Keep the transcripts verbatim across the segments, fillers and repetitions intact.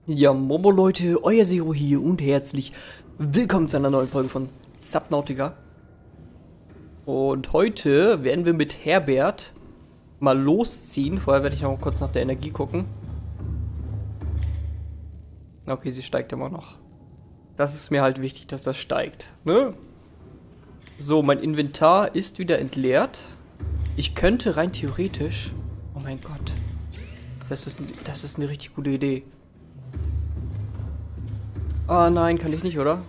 Ja, Momo Leute, euer Zero hier und herzlich willkommen zu einer neuen Folge von Subnautica. Und heute werden wir mit Herbert mal losziehen. Vorher werde ich noch mal kurz nach der Energie gucken. Okay, sie steigt immer noch. Das ist mir halt wichtig, dass das steigt, ne? So, mein Inventar ist wieder entleert. Ich könnte rein theoretisch... Oh mein Gott. Das ist, das ist eine richtig gute Idee. Ah, nein, kann ich nicht, oder?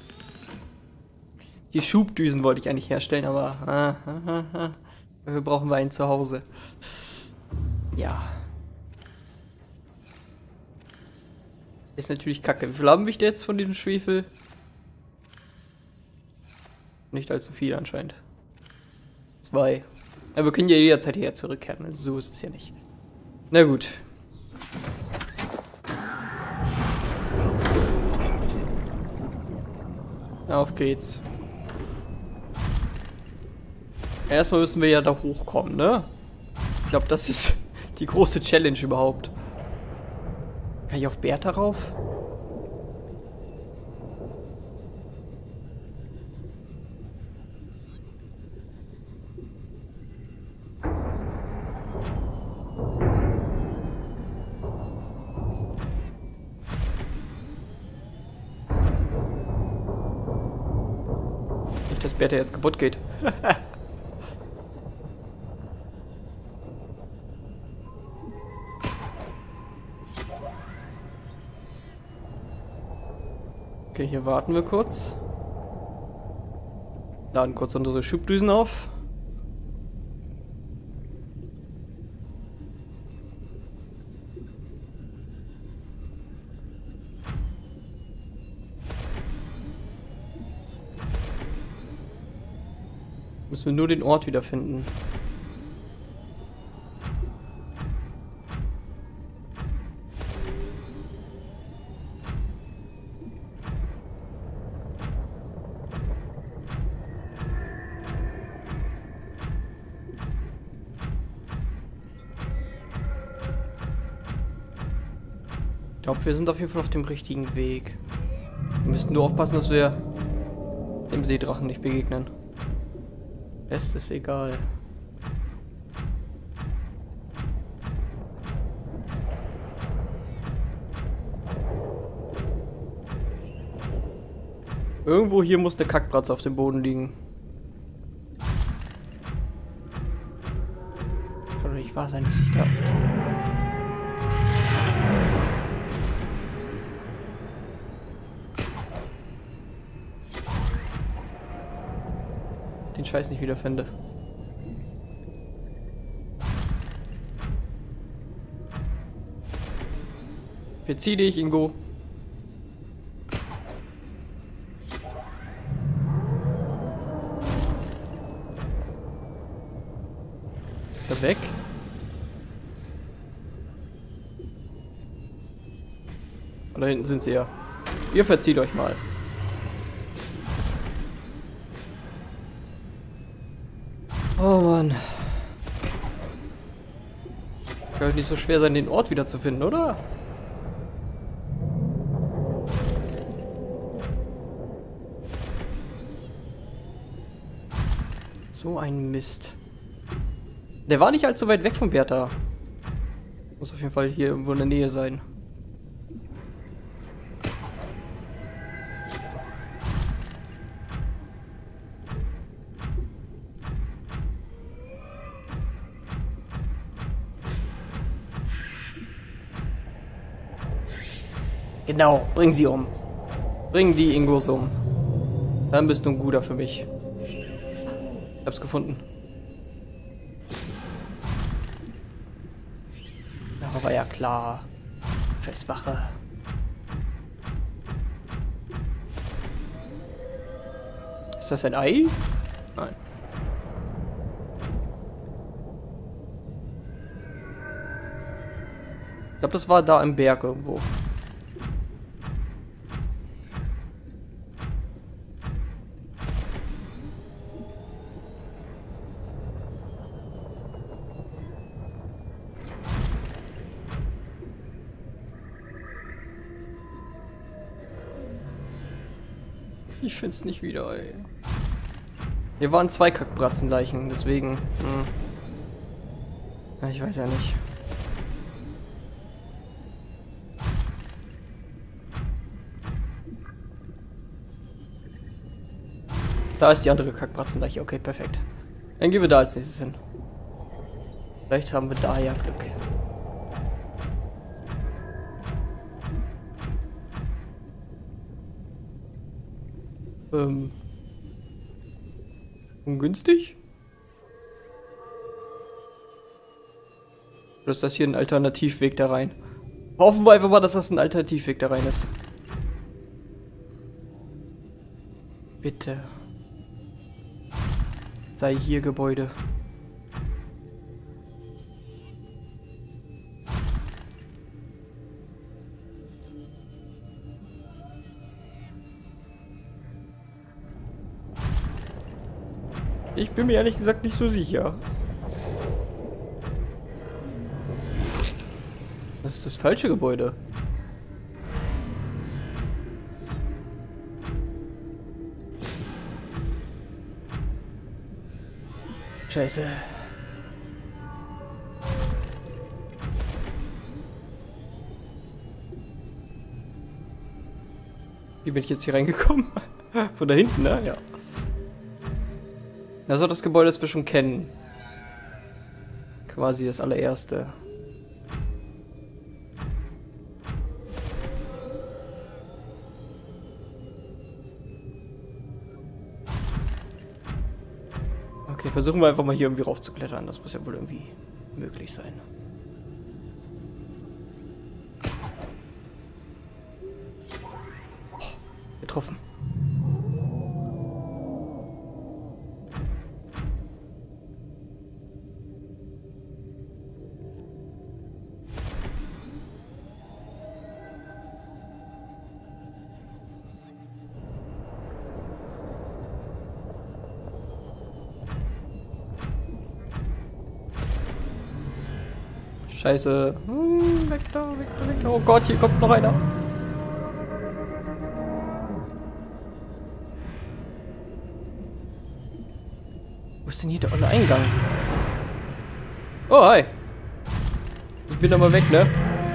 Die Schubdüsen wollte ich eigentlich herstellen, aber ah, ah, ah, ah. Dafür brauchen wir einen zu Hause. Ja. Ist natürlich kacke. Wie viel haben wir jetzt von diesem Schwefel? Nicht allzu viel anscheinend. Zwei. Aber wir können ja jederzeit hierher zurückkehren. Also so ist es ja nicht. Na gut. Auf geht's. Erstmal müssen wir ja da hochkommen, ne? Ich glaube, das ist die große Challenge überhaupt. Kann ich auf Bertha rauf? Nicht, dass Bertha jetzt kaputt geht. Okay, hier warten wir kurz. Laden kurz unsere Schubdüsen auf. Müssen wir nur den Ort wiederfinden. Ich glaube, wir sind auf jeden Fall auf dem richtigen Weg. Wir müssen nur aufpassen, dass wir dem Seedrachen nicht begegnen. Rest ist egal. Irgendwo hier muss eine Kackbratze auf dem Boden liegen. Kann doch nicht wahr sein, dass ich da... den Scheiß nicht wiederfinde. Verzieh dich, Ingo. Da weg. Und da hinten sind sie ja. Ihr verzieht euch mal. Oh Mann. Kann nicht so schwer sein, den Ort wiederzufinden, oder? So ein Mist. Der war nicht allzu weit weg von Bertha. Muss auf jeden Fall hier irgendwo in der Nähe sein. Genau, bring sie um. Bring die Ingos um. Dann bist du ein Guter für mich. Ich hab's gefunden. Ja, war ja klar. Scheiß Wache. Ist das ein Ei? Nein. Ich glaube, das war da im Berg irgendwo. Ich find's nicht wieder, ey. Hier waren zwei Kackbratzenleichen, deswegen. Hm. Ja, ich weiß ja nicht. Da ist die andere Kackbratzenleiche. Okay, perfekt. Dann gehen wir da als nächstes hin. Vielleicht haben wir da ja Glück. Ähm. Ungünstig? Oder ist das hier ein Alternativweg da rein? Hoffen wir einfach mal, dass das ein Alternativweg da rein ist. Bitte. Sei hier Gebäude. Ich bin mir ehrlich gesagt nicht so sicher. Das ist das falsche Gebäude. Scheiße. Wie bin ich jetzt hier reingekommen? Von da hinten, ne? Ja. Also das Gebäude, das wir schon kennen. Quasi das allererste. Okay, versuchen wir einfach mal hier irgendwie raufzuklettern. Das muss ja wohl irgendwie möglich sein. Oh, getroffen. Scheiße. Hm, weg da, weg da, weg da. Oh Gott, hier kommt noch einer. Wo ist denn hier der olle Eingang? Oh, hi. Ich bin da mal weg, ne?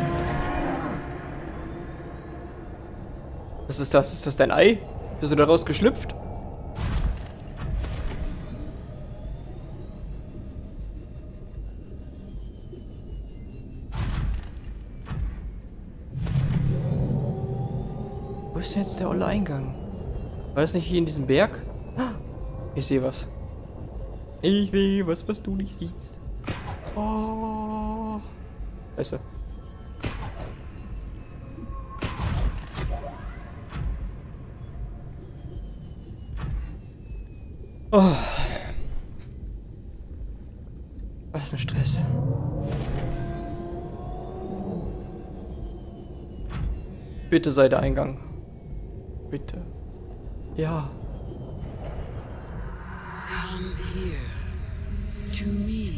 Was ist das? Ist das dein Ei? Bist du da rausgeschlüpft? Wo ist denn jetzt der olle Eingang? War das nicht hier in diesem Berg? Ich sehe was. Ich sehe was, was du nicht siehst. Oh. Scheiße. Oh. Was ein Stress. Bitte sei der Eingang. Bitte. Ja. Come here to me.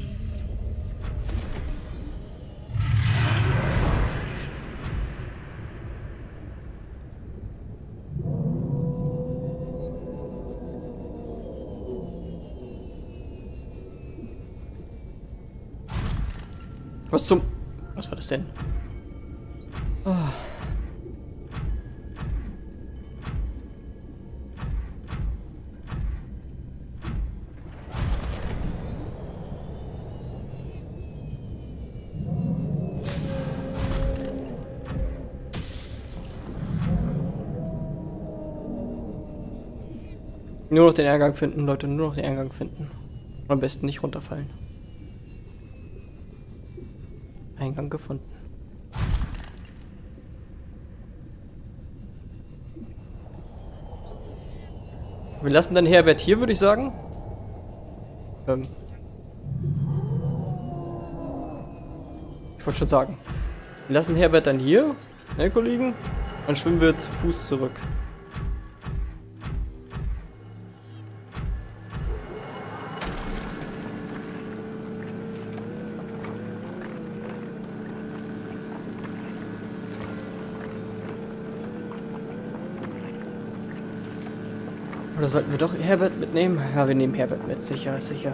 Was zum... Was war das denn? Oh. Nur noch den Eingang finden, Leute, nur noch den Eingang finden. Und am besten nicht runterfallen. Eingang gefunden. Wir lassen dann Herbert hier, würde ich sagen. Ähm. Ich wollte schon sagen. Wir lassen Herbert dann hier, ne, Kollegen? Dann schwimmen wir zu Fuß zurück. Oder sollten wir doch Herbert mitnehmen? Ja, wir nehmen Herbert mit. Sicher, sicher.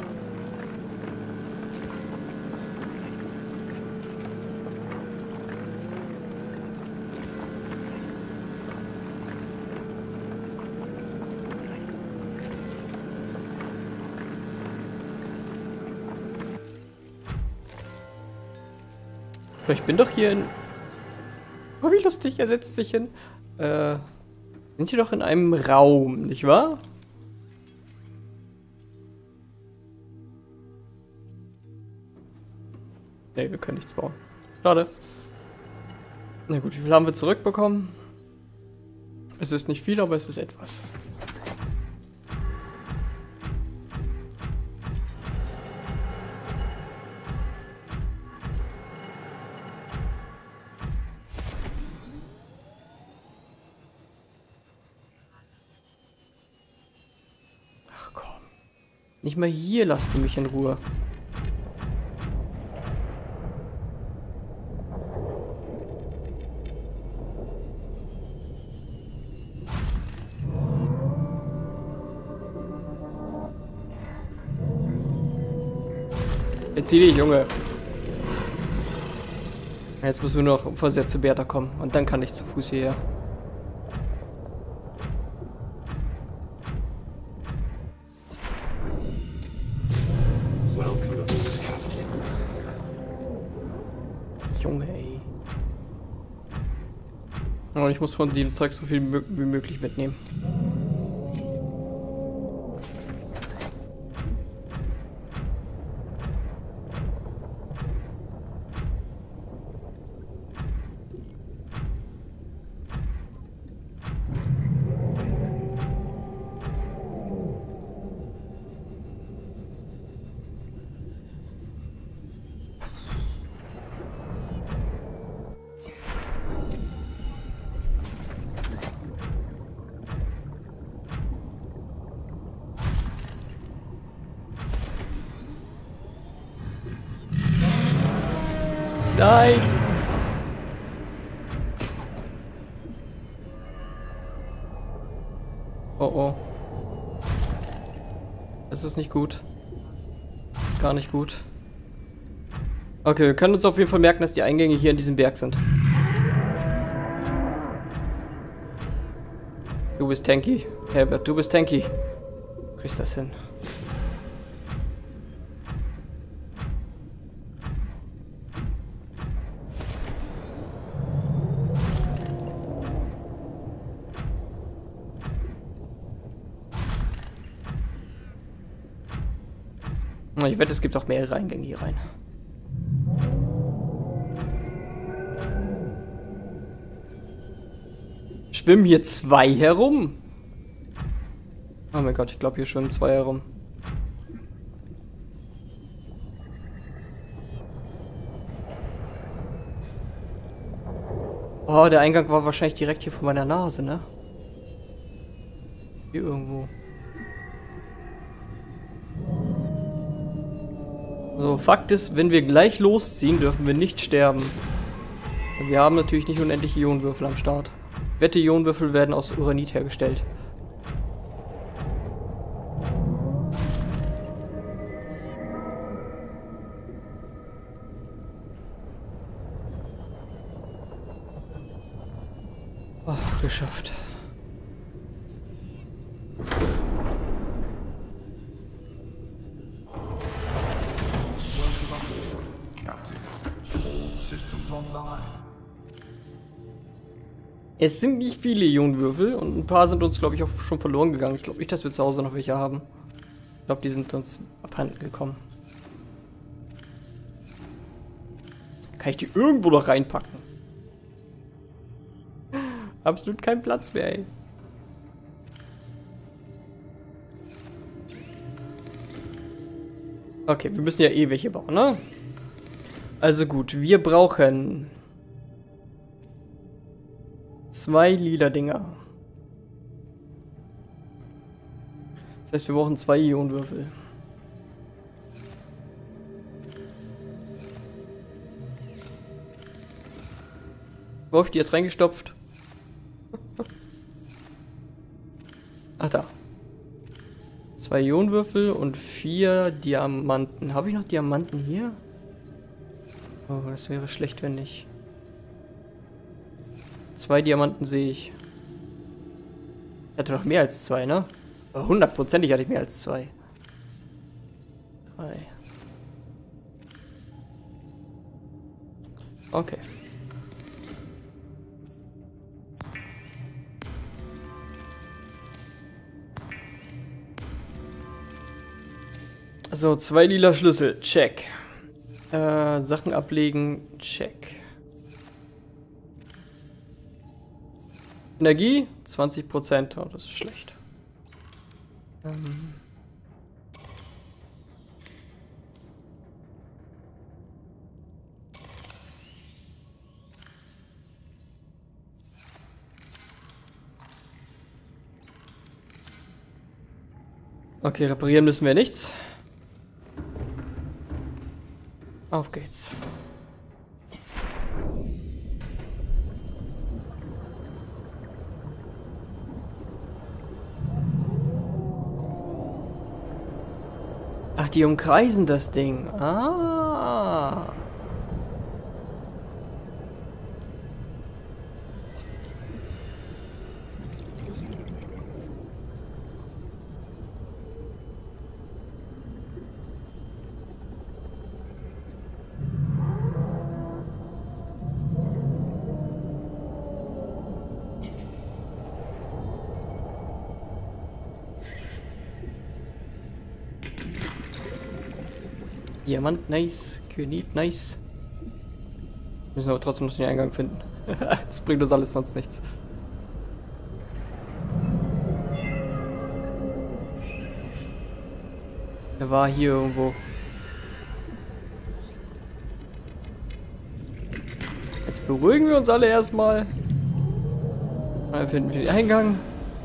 Ich bin doch hier in... Oh, wie lustig, er setzt sich hin. Äh, sind hier doch in einem Raum, nicht wahr? Ne, wir können nichts bauen. Schade. Na gut, wie viel haben wir zurückbekommen? Es ist nicht viel, aber es ist etwas. Nicht mal hier lasst ihr mich in Ruhe. Jetzt zieh dich, Junge. Jetzt müssen wir nur noch vor sehr zu Bertha kommen. Und dann kann ich zu Fuß hierher. Junge, ey. Und ich muss von dem Zeug so viel wie möglich mitnehmen. Nein! Oh oh. Das ist nicht gut. Das ist gar nicht gut. Okay, wir können uns auf jeden Fall merken, dass die Eingänge hier in diesem Berg sind. Du bist tanky, Herbert, du bist tanky. Du kriegst das hin. Ich wette, es gibt auch mehrere Eingänge hier rein. Schwimmen hier zwei herum? Oh mein Gott, ich glaube, hier schwimmen zwei herum. Oh, der Eingang war wahrscheinlich direkt hier vor meiner Nase, ne? Hier irgendwo. So, Fakt ist, wenn wir gleich losziehen, dürfen wir nicht sterben. Wir haben natürlich nicht unendliche Ionenwürfel am Start. Wette, Ionenwürfel werden aus Uranit hergestellt. Ach, geschafft. Es sind nicht viele Ionenwürfel und ein paar sind uns, glaube ich, auch schon verloren gegangen. Ich glaube nicht, dass wir zu Hause noch welche haben. Ich glaube, die sind uns abhanden gekommen. Kann ich die irgendwo noch reinpacken? Absolut kein Platz mehr, ey. Okay, wir müssen ja eh welche bauen, ne? Also gut, wir brauchen zwei lila Dinger. Das heißt, wir brauchen zwei Ionenwürfel. Wo hab ich die jetzt reingestopft? Ach da. Zwei Ionenwürfel und vier Diamanten. Habe ich noch Diamanten hier? Oh, das wäre schlecht, wenn nicht. Zwei Diamanten sehe ich. Ich hatte doch mehr als zwei, ne? Hundertprozentig hatte ich mehr als zwei. Drei. Okay. So, zwei lila Schlüssel. Check. Äh, Sachen ablegen. Check. Energie, zwanzig Prozent. Oh, das ist schlecht. Ähm. Okay, reparieren müssen wir nichts. Auf geht's. Ach, die umkreisen das Ding. Ah. Diamant, nice. Kyanit, nice. Müssen aber trotzdem noch den Eingang finden. Das bringt uns alles sonst nichts. Er war hier irgendwo. Jetzt beruhigen wir uns alle erstmal. Dann finden wir den Eingang.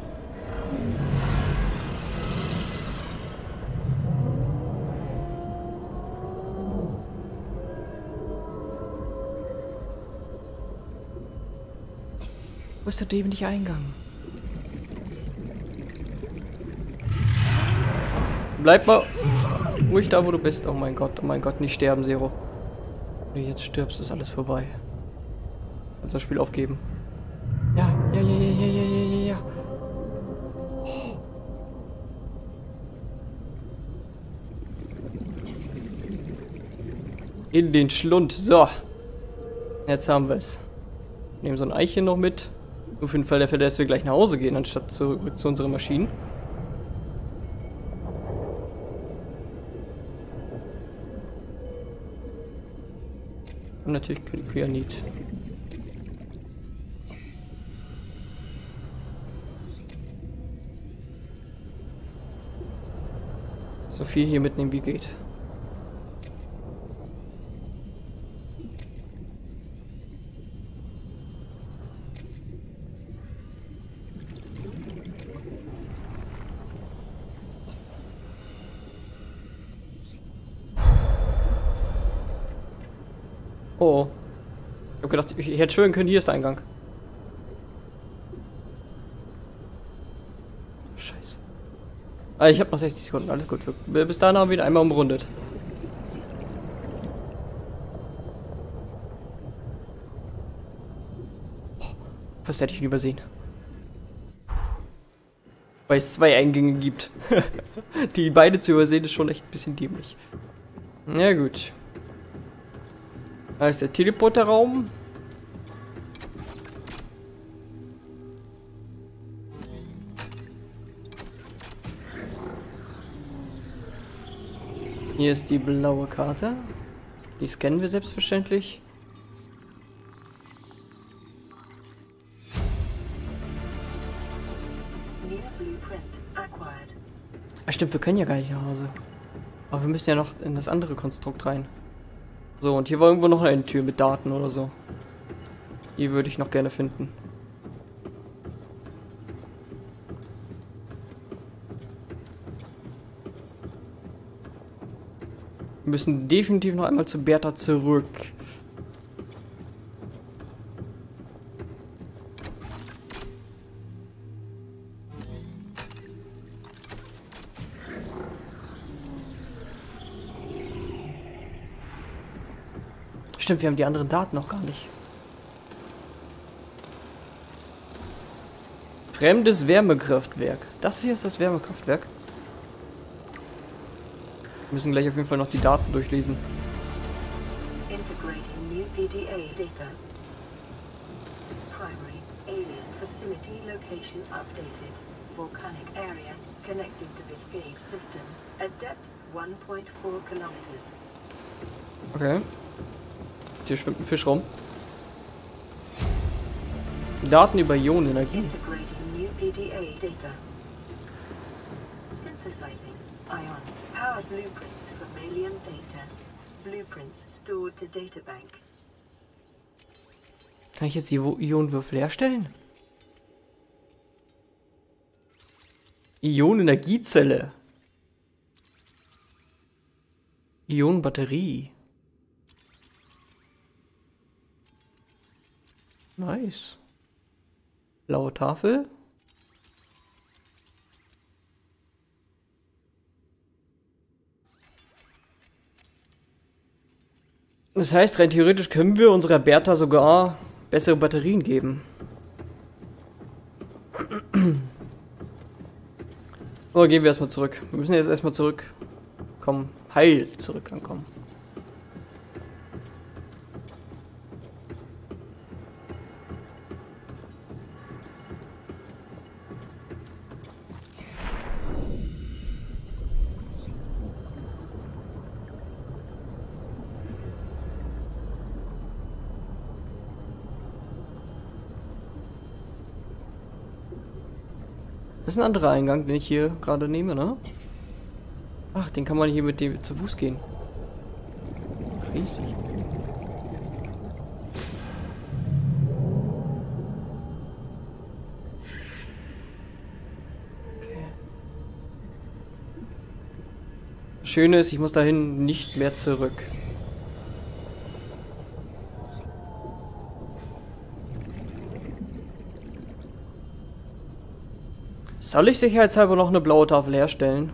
Wo ist der dämliche Eingang? Bleib mal ruhig da, wo du bist. Oh mein Gott, oh mein Gott, nicht sterben, Zero. Wenn du jetzt stirbst, ist alles vorbei. Kannst das Spiel aufgeben. Ja, ja, ja, ja, ja, ja, ja, ja, ja. Oh. In den Schlund. So. Jetzt haben wir es. Nehmen so ein Eichchen noch mit. Nur für den Fall der Fälle, dass wir gleich nach Hause gehen, anstatt zurück zu unseren Maschinen. Und natürlich Kyanit. So viel hier mitnehmen wie geht. Oh. Ich hab gedacht, ich, ich hätte schwören können, hier ist der Eingang. Scheiße. Ah, ich habe noch sechzig Sekunden, alles gut. Wir, bis dahin haben wir ihn einmal umrundet. Oh, fast hätte ich ihn übersehen. Weil es zwei Eingänge gibt. Die beide zu übersehen ist schon echt ein bisschen dämlich. Na gut. Da ist der Teleporterraum. Hier ist die blaue Karte. Die scannen wir selbstverständlich. Ah, stimmt, wir können ja gar nicht nach Hause. Aber wir müssen ja noch in das andere Konstrukt rein. So, und hier war irgendwo noch eine Tür mit Daten oder so. Die würde ich noch gerne finden. Wir müssen definitiv noch einmal zu Bertha zurück. Stimmt, wir haben die anderen Daten noch gar nicht. Fremdes Wärmekraftwerk. Das hier ist das Wärmekraftwerk. Wir müssen gleich auf jeden Fall noch die Daten durchlesen. Integrating new P D A data. Primary alien facility location updated. Volcanic area connecting to this cave system at depth one point four kilometers. Okay. Hier schwimmt ein Fisch rum. Daten über Ionenenergie. Integrating new P D A data. Synthesizing ion powered blueprints from alien data. Blueprints stored to databank. Kann ich jetzt die Ionenwürfel herstellen? Ionenenergiezelle. Ionenbatterie. Nice. Blaue Tafel. Das heißt, rein theoretisch können wir unserer Bertha sogar bessere Batterien geben. Oder gehen wir erstmal zurück. Wir müssen jetzt erstmal zurückkommen. Heil zurück ankommen. Das ist ein anderer Eingang, den ich hier gerade nehme, ne? Ach, den kann man hier mit dem zu Fuß gehen. Riesig. Okay. Das Schöne ist, ich muss dahin nicht mehr zurück. Soll ich sicherheitshalber noch eine blaue Tafel herstellen?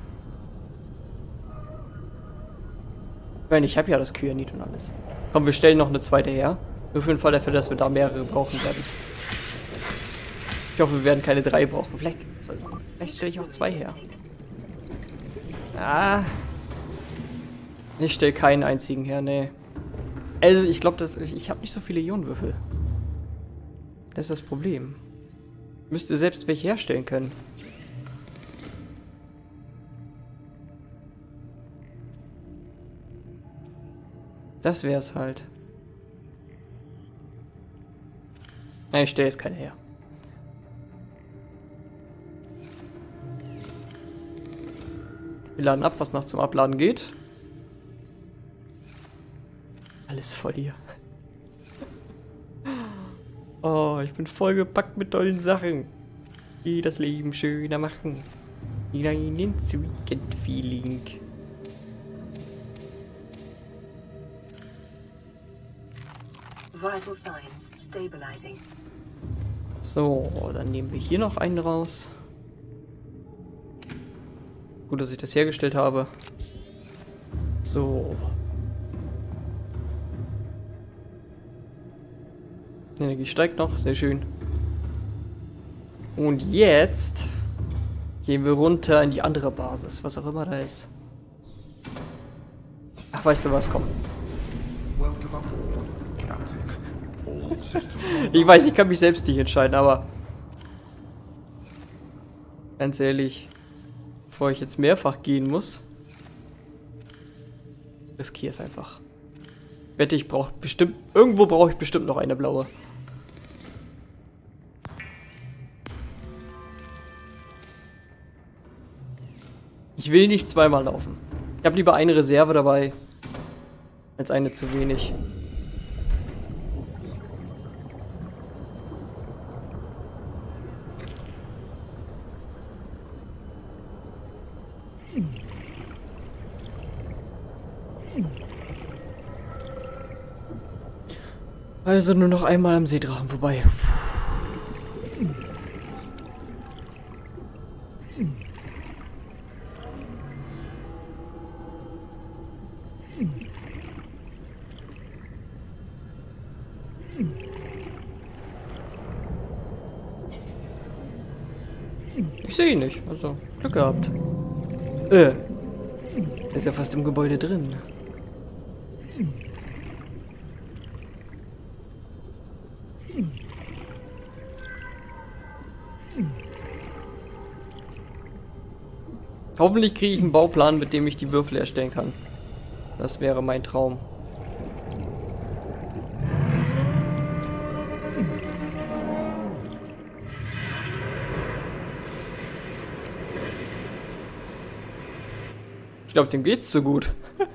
Ich meine, ich habe ja das Kyanit und alles. Komm, wir stellen noch eine zweite her. Nur für den Fall der Fälle, dass wir da mehrere brauchen werden. Ich hoffe, wir werden keine drei brauchen. Vielleicht, vielleicht stelle ich auch zwei her. Ah. Ich stelle keinen einzigen her, nee. Also, ich glaube, dass ich, ich habe nicht so viele Ionenwürfel. Das ist das Problem. Ich müsste selbst welche herstellen können. Das wäre es halt. Ja, ich stelle jetzt keine her. Wir laden ab, was noch zum Abladen geht. Alles voll hier. Oh, ich bin vollgepackt mit tollen Sachen, die das Leben schöner machen. Hinein ins Weekend-Feeling. Vital signs stabilizing. So, dann nehmen wir hier noch einen raus. Gut, dass ich das hergestellt habe. So. Die Energie steigt noch, sehr schön. Und jetzt gehen wir runter in die andere Basis, was auch immer da ist. Ach, weißt du was, komm. Ich weiß, ich kann mich selbst nicht entscheiden, aber ganz ehrlich, bevor ich jetzt mehrfach gehen muss, riskiere es einfach. Wette, ich brauche bestimmt, irgendwo brauche ich bestimmt noch eine blaue. Ich will nicht zweimal laufen. Ich habe lieber eine Reserve dabei, als eine zu wenig. Also nur noch einmal am Seedrachen vorbei. Ich sehe ihn nicht, also Glück gehabt. Äh. Ist ja fast im Gebäude drin. Hoffentlich kriege ich einen Bauplan, mit dem ich die Würfel erstellen kann. Das wäre mein Traum. Ich glaube, dem geht's zu gut.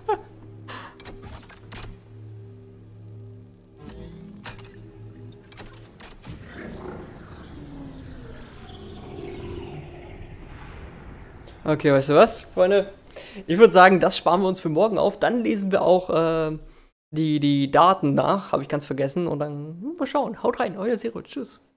Okay, weißt du was, Freunde? Ich würde sagen, das sparen wir uns für morgen auf. Dann lesen wir auch äh, die, die Daten nach. Habe ich ganz vergessen. Und dann mal schauen. Haut rein, euer Zero. Tschüss.